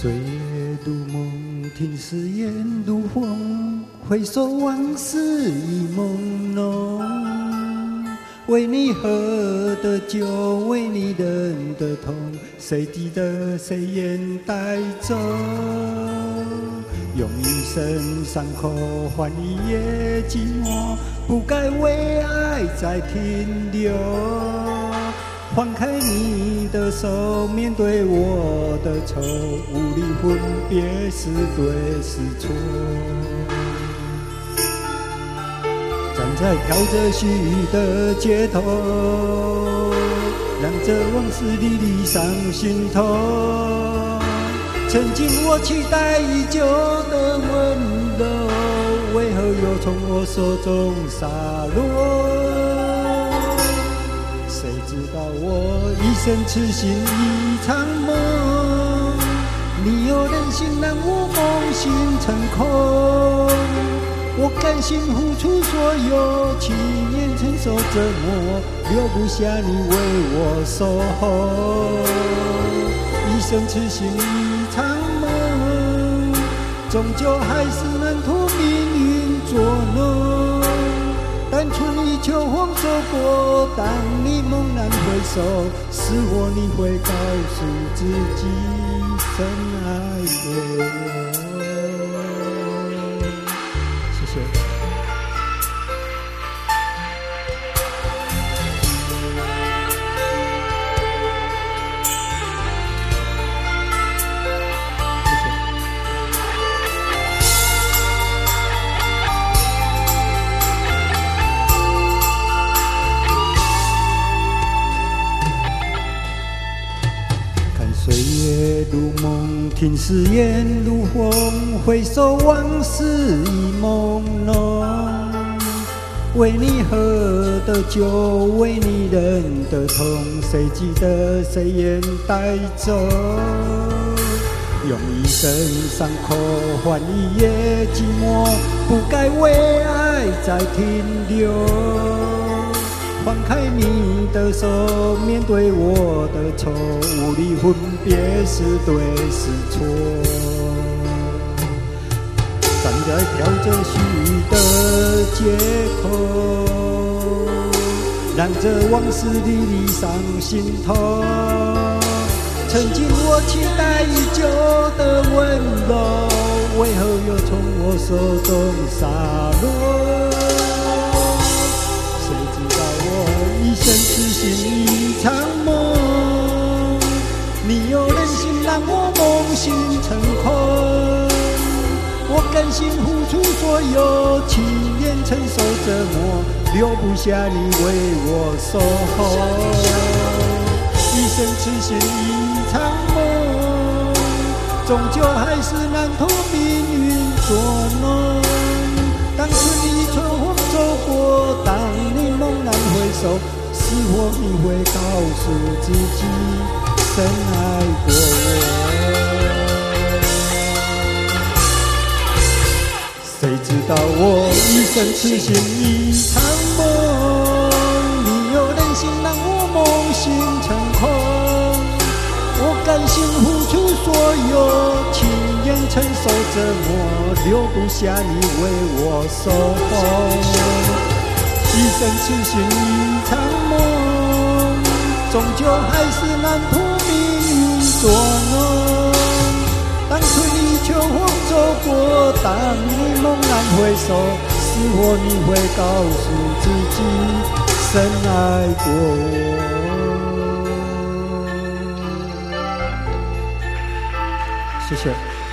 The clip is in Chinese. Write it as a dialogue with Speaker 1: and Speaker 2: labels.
Speaker 1: 岁月如梦，听誓言如风，回首往事已朦胧。为你喝的酒，为你忍的痛，谁记得谁愿带走？用一生伤口换一夜寂寞，不该为爱再停留。放开你的手，面对我的愁，无力分别是对是错。站在飘着雪的街头，让这往事历历上心头。曾经我期待已久的温柔，为何又从我手中洒落？谁知道我一生痴心一场梦，你又忍心让我梦醒成空？我甘心付出所有，7年承受折磨，留不下你为我守候。一生痴心一场梦，终究还是难脱命运捉弄。单纯一秋风走过，当你猛然回首，是我你会告诉自己，深爱过我。谢谢。岁月如梦，听誓言如风，回首往事已朦胧。为你喝的酒，为你忍的痛，谁记得谁愿带走？用一生伤口换一夜寂寞，不该为爱再停留。放开你的手，面对我的愁，无力分别是对是错。站在飘着雪的街口，让这往事历历上心头。曾经我期待已久的温柔，为何又从我手中洒落？一生痴心一场梦，你又忍心让我梦醒成空？我甘心付出所有，7年承受折磨，留不下你为我守候。一生痴心一场梦，终究还是难脱命运捉弄。当初你春风走过，当你猛然回首，是否你会告诉自己，深爱过我？谁知道我一生痴心一场梦，你又忍心让我梦醒成空？我甘心付出所有，7年承受折磨，留不下你为我守候。一生痴心一场梦，终究还是难脱命运捉弄。当春意秋风走过，当你猛然回首，是否你会告诉自己，深爱过我？谢谢。